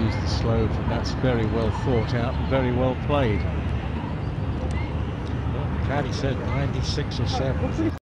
use the slope, and that's very well thought out and very well played. Well, Caddy said 96 or 7.